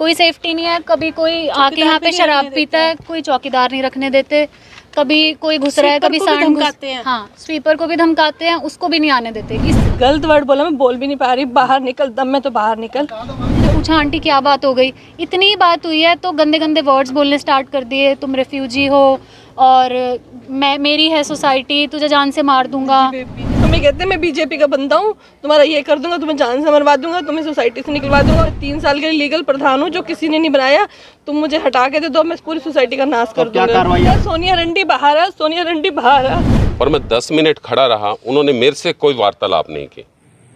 कोई सेफ्टी नहीं है। कभी कोई आके यहाँ पे शराब पीता है, कोई चौकीदार नहीं रखने देते, कभी कोई घुस रहा है, कभी सांड घुसते हैं। हाँ, स्वीपर को भी धमकाते हैं, उसको भी नहीं आने देते। इस गलत वर्ड बोला, मैं बोल भी नहीं पा रही, बाहर निकल, दम में तो बाहर निकल। पूछा आंटी क्या बात हो गई, इतनी बात हुई है तो गंदे गंदे वर्ड्स बोलने स्टार्ट कर दिए, तुम रेफ्यूजी हो और मेरी है सोसाइटी, तुझे जान से मार दूंगा। तुम्हें कहते हैं मैं बीजेपी का बंदा हूँ, तुम्हारा ये कर दूंगा, तुम्हें जान से मरवा दूंगा, तुम्हें सोसाइटी से निकलवा दूंगा। 3 साल के लिए लीगल प्रधान हूँ जो किसी ने नहीं बनाया, तुम मुझे हटा के दे दो, मैं पूरी सोसाइटी का नाश कर दूंगा। सोनिया रंडी बाहर है, सोनिया रंडी बाहर है। और मैं 10 मिनट खड़ा रहा, उन्होंने मेरे से कोई वार्तालाप नहीं की।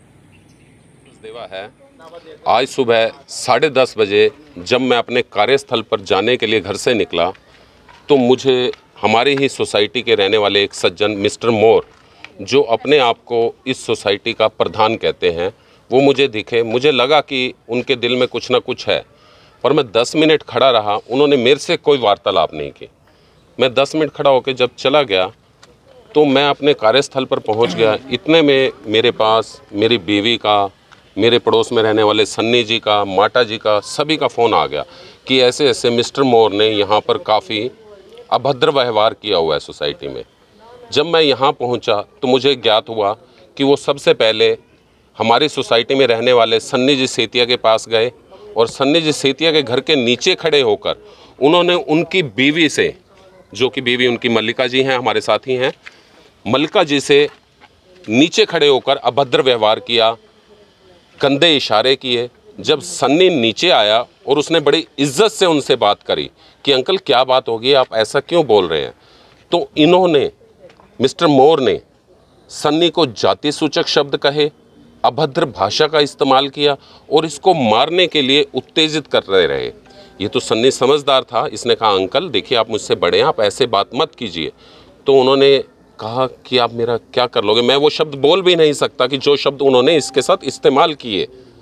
देवा है आज सुबह 10:30 बजे जब मैं अपने कार्यस्थल पर जाने के लिए घर से निकला तो मुझे हमारी ही सोसाइटी के रहने वाले एक सज्जन मिस्टर मोर, जो अपने आप को इस सोसाइटी का प्रधान कहते हैं, वो मुझे दिखे। मुझे लगा कि उनके दिल में कुछ ना कुछ है, पर मैं 10 मिनट खड़ा रहा, उन्होंने मेरे से कोई वार्तालाप नहीं की। मैं 10 मिनट खड़ा होकर जब चला गया तो मैं अपने कार्यस्थल पर पहुंच गया। इतने में मेरे पास मेरी बीवी का, मेरे पड़ोस में रहने वाले सन्नी जी का, माता जी का, सभी का फ़ोन आ गया कि ऐसे ऐसे मिस्टर मोर ने यहाँ पर काफ़ी अभद्र व्यवहार किया हुआ है सोसाइटी में। जब मैं यहाँ पहुँचा तो मुझे ज्ञात हुआ कि वो सबसे पहले हमारी सोसाइटी में रहने वाले सन्नी जी सेतिया के पास गए और सन्नी जी सेतिया के घर के नीचे खड़े होकर उन्होंने उनकी बीवी से, जो कि बीवी उनकी मल्लिका जी हैं, हमारे साथी हैं, मल्लिका जी से नीचे खड़े होकर अभद्र व्यवहार किया, कंधे इशारे किए। जब सन्नी नीचे आया और उसने बड़ी इज्जत से उनसे बात करी कि अंकल क्या बात होगी, आप ऐसा क्यों बोल रहे हैं, तो इन्होंने, मिस्टर मोर ने सन्नी को जाति सूचक शब्द कहे, अभद्र भाषा का इस्तेमाल किया और इसको मारने के लिए उत्तेजित कर रहे। ये तो सन्नी समझदार था, इसने कहा अंकल देखिए आप मुझसे बड़े हैं, आप ऐसे बात मत कीजिए। तो उन्होंने कहा कि आप मेरा क्या कर लोगे। मैं वो शब्द बोल भी नहीं सकता कि जो शब्द उन्होंने इसके साथ इस्तेमाल किए।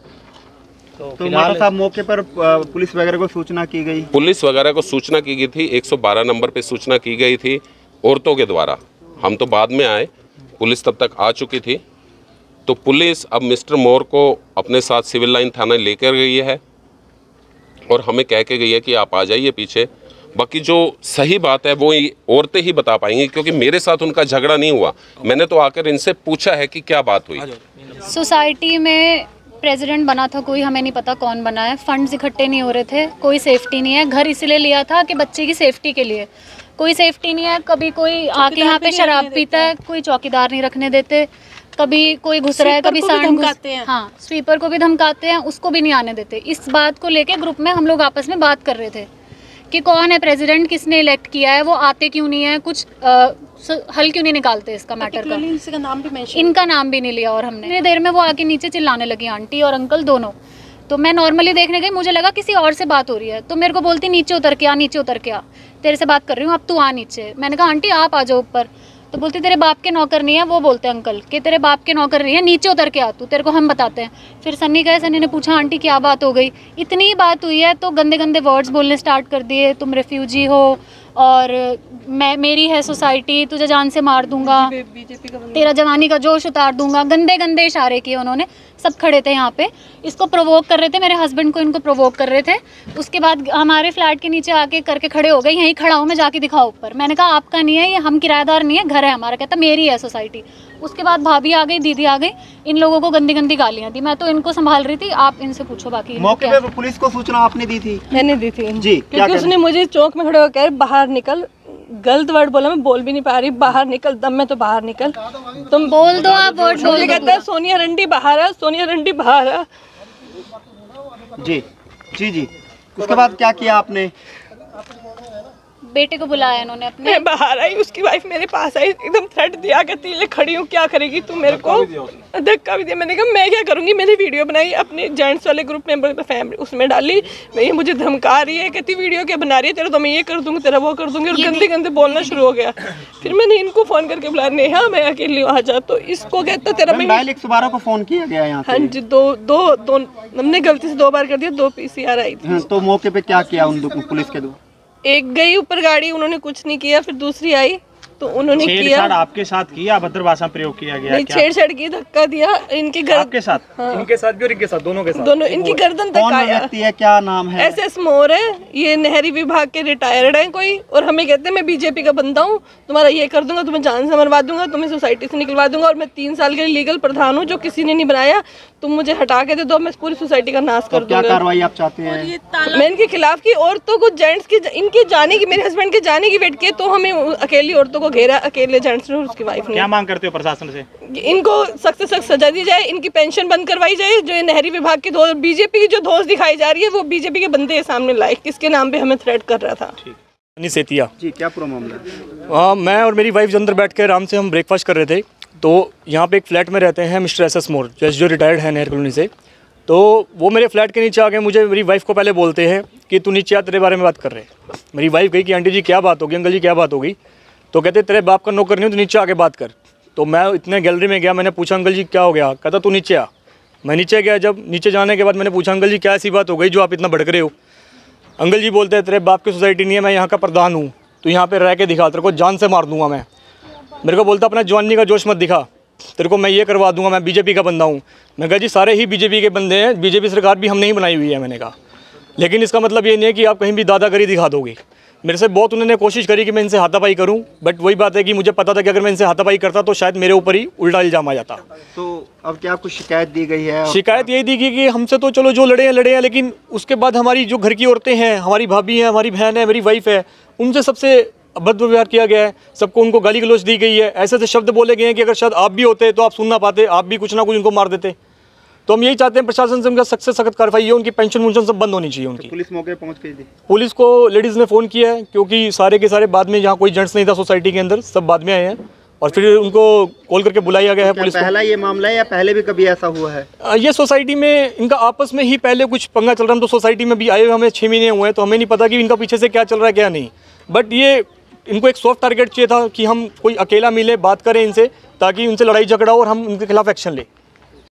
तो माता साहब मौके पर पुलिस वगैरह को सूचना की गई? पुलिस वगैरह को सूचना की गई थी, 112 नंबर पे सूचना की गई थी औरतों के द्वारा। हम तो बाद में आए, पुलिस तब तक आ चुकी थी। तो पुलिस अब मिस्टर मोर को अपने साथ सिविल लाइन थाना लेकर गई है और हमें कह के गई है कि आप आ जाइए पीछे। बाकी जो सही बात है वो औरतें ही बता पाएंगी, क्योंकि मेरे साथ उनका झगड़ा नहीं हुआ। मैंने तो आकर इनसे पूछा है कि क्या बात हुई। सोसाइटी में प्रेसिडेंट बना था कोई, हमें नहीं पता कौन बना है, फंड्स इकट्ठे नहीं हो रहे थे, कोई सेफ्टी नहीं है। घर इसलिए लिया था कि बच्चे की सेफ्टी के लिए, कोई सेफ्टी नहीं है। कभी कोई आके यहाँ पे शराब पीता है, कोई चौकीदार नहीं रखने देते, कभी कोई घुस रहा है, कभी सांड घुसते हैं। हाँ, स्वीपर को भी धमकाते हैं, उसको भी नहीं आने देते। इस बात को लेके ग्रुप में हम लोग आपस में बात कर रहे थे कि कौन है प्रेसिडेंट, किसने इलेक्ट किया है, वो आते क्यों नहीं है, कुछ हल क्यों नहीं निकालते इसका मैटर का। इनका नाम भी नहीं लिया और हमने इतनी देर में वो आके नीचे चिल्लाने लगी, आंटी और अंकल दोनों। तो मैं नॉर्मली देखने गई, मुझे लगा किसी और से बात हो रही है, तो मेरे को बोलती नीचे उतर के आ, नीचे उतर के आ, तेरे से बात कर रही हूँ, अब तू आ नीचे। मैंने कहा आंटी आप आ जाओ ऊपर। तो बोलती तेरे बाप के नौकर नहीं है, वो बोलते अंकल कि तेरे बाप के नौकर नहीं है, नीचे उतर के आ तू, तेरे को हम बताते हैं। फिर सन्नी गए, सन्नी ने पूछा आंटी क्या बात हो गई, इतनी बात हुई है तो गंदे गंदे वर्ड्स बोलने स्टार्ट कर दिए, तुम रेफ्यूजी हो और मेरी है सोसाइटी, तुझे जान से मार दूंगा, तेरा जवानी का जोश उतार दूंगा, गंदे गंदे इशारे किए उन्होंने। सब खड़े थे यहाँ पे, इसको प्रोवोक कर रहे थे, मेरे हस्बैंड को इनको प्रोवोक कर रहे थे। उसके बाद हमारे फ्लैट के नीचे आके करके खड़े हो गए, यहीं खड़ा हूँ मैं, जाके दिखाओ ऊपर। मैंने कहा आपका नहीं है ये, हम किराएदार नहीं है, घर है हमारा। कहता मेरी है सोसाइटी। उसके बाद भाभी आ गई, दीदी आ गई, इन लोगों को गंदी गंदी गालियाँ दी। मैं तो इनको संभाल रही थी, आप इनसे पूछो। बाकी मौके पे पुलिस को सूचना आपने दी थी? मैंने दी थी जी, क्योंकि उसने मुझे चौक में खड़े होकर बाहर निकल, गलत वर्ड बोला, मैं बोल भी नहीं पा रही, बाहर निकल, दम में तो बाहर निकल, तुम बोल दो, आप वर्ड बोल दो। कहता है सोनिया रंडी बाहर है, सोनिया रंडी बाहर है। जी जी जी। उसके बाद क्या किया आपने? बेटे को बुलाया इन्होंने अपने। मैं बाहर आई, उसकी वाइफ मेरे पास आई, एकदम थ्रेट दिया, कहती है खड़ी हूँ क्या करेगी तू मेरे को, धक्का भी दिया। मैंने कहा मैं क्या करूँगी, मैंने वीडियो बनाई अपने जेंट्स वाले ग्रुप में, फैमिली उसमें डाली, ये मुझे धमका रही है, कहती वीडियो क्या बना रही है, तेरा तो मैं ये कर दूँगी, तेरा वो कर दूँगी, और गंदे गंदे बोलना शुरू हो गया। फिर मैंने इनको फ़ोन करके बुलाया, नेहा मैं अकेली आ जा, तो इसको कहता तेरा मैं 112 को फ़ोन किया गया यहाँ? हाँ जी, दो हमने गलती से 2 बार कर दिया, 2 PCR आई थी। तो मौके पे क्या किया उन पुलिस के द्वारा? एक गई ऊपर गाड़ी, उन्होंने कुछ नहीं किया, फिर दूसरी आई तो तो उन्होंने किया। आपके साथ किया, अभद्र भाषा प्रयोग किया गया? नहीं, छेड़छाड़ की, धक्का दिया इनकी आपके साथ? हाँ। इनके साथ भी और इनके साथ, दोनों के साथ? दोनों। इनकी गर्दन तक आया। है, क्या नाम है? SS मोर है, ये नहरी विभाग के रिटायर्ड है कोई, और हमें कहते हैं मैं बीजेपी का बंदा हूँ, तुम्हारा ये कर दूंगा, तुम्हें जान से मरवा दूंगा, तुम्हें सोसाइटी से निकलवा दूंगा, और मैं 3 साल के लीगल प्रधान हूँ जो किसी ने नहीं बनाया, तुम मुझे हटा के दे दो, मैं पूरी सोसाइटी का नाश कर दूंगा। क्या कार्रवाई आप चाहते हैं? मैं इनके खिलाफ की, औरतों को, जेंट्स की, इनके जाने की, मेरे हस्बैंड के जाने की वेट किए तो हमें अकेली औरतों को घेरा, अकेले जेंट्स ने और उसकी वाइफ ने। क्या मांग करते हो प्रशासन से? इनको सख्त से सख्त सजा दी जाए, इनकी पेंशन बंद करवाई जाए, जो ये नहरी विभाग की बीजेपी की जो धौंस दिखाई जा रही है वो बीजेपी के बंदे सामने लाए, किसके नाम पे हमें थ्रेट कर रहा था। सेतिया जी, क्या पूरा मामला है? हाँ, मैं और मेरी वाइफ अंदर बैठ के आराम से हम ब्रेकफास्ट कर रहे थे, तो यहाँ पे एक फ्लैट में रहते हैं मिस्टर SS मोर, जो रिटायर्ड है नहर कॉलोनी से। तो वो मेरे फ्लैट के नीचे आके मुझे, मेरी वाइफ को पहले बोलते हैं कि तू नीचे आ, तेरे बारे में बात कर रहे हैं। मेरी वाइफ कही कि आंटी जी क्या बात होगी, अंकल जी क्या बात होगी? तो कहते तेरे बाप का नौकर नहीं हूँ, तो नीचे आके बात कर। तो मैं इतने गैलरी में गया, मैंने पूछा अंकल जी क्या हो गया? कहता तू नीचे आ। मैं नीचे गया, जब नीचे जाने के बाद मैंने पूछा अंकल जी क्या ऐसी बात हो गई जो आप इतना भड़क रहे हो? अंकल जी बोलते हैं तेरे बाप की सोसाइटी नहीं है, मैं यहाँ का प्रधान हूँ, तो यहाँ पे रह के दिखा, तेरे को जान से मार दूंगा मैं। मेरे को बोलता अपना जवानी का जोश मत दिखा, तेरे को मैं ये करवा दूंगा, मैं बीजेपी का बंदा हूँ। मैं कहा जी सारे ही बीजेपी के बंदे हैं, बीजेपी सरकार भी हमने ही बनाई हुई है। मैंने कहा लेकिन इसका मतलब ये नहीं है कि आप कहीं भी दादागिरी दिखा दोगे। मेरे से बहुत उन्होंने कोशिश करी कि मैं इनसे हाथापाई करूं, बट वही बात है कि मुझे पता था कि अगर मैं इनसे हाथापाई करता तो शायद मेरे ऊपर ही उल्टा इल्जाम आ जाता। तो अब क्या आपको शिकायत दी गई है? शिकायत यही दी गई कि हमसे तो चलो जो लड़े हैं, लेकिन उसके बाद हमारी जो घर की औरतें हैं, हमारी भाभी हैं, हमारी बहन है, मेरी वाइफ है, उनसे सबसे अभद्र व्यवहार किया गया है। सबको उनको गाली गलौज दी गई है, ऐसे ऐसे शब्द बोले गए हैं कि अगर शायद आप भी होते तो आप सुन ना पाते, आप भी कुछ ना कुछ उनको मार देते। तो हम यही चाहते हैं प्रशासन से उनका सख्त से सख्त कार्रवाई है, उनकी पेंशन वुंशन सब बंद होनी चाहिए उनकी। तो पुलिस मौके पहुंच गई थी? पुलिस को लेडीज़ ने फ़ोन किया है, क्योंकि सारे के सारे बाद में, यहाँ कोई जेंट्स नहीं था सोसाइटी के अंदर, सब बाद में आए हैं, और फिर उनको कॉल करके बुलाया गया है पुलिस को। पहला ये मामला है या पहले भी कभी ऐसा हुआ है? ये सोसाइटी में इनका आपस में ही पहले कुछ पंगा चल रहा है। हम तो सोसाइटी में भी आए हुए हमें 6 महीने हुए हैं, तो हमें नहीं पता कि इनका पीछे से क्या चल रहा है क्या नहीं। बट ये इनको एक सॉफ्ट टारगेट चाहिए था कि हम कोई अकेला मिले, बात करें इनसे, ताकि उनसे लड़ाई झगड़ा हो और हम उनके खिलाफ एक्शन लें।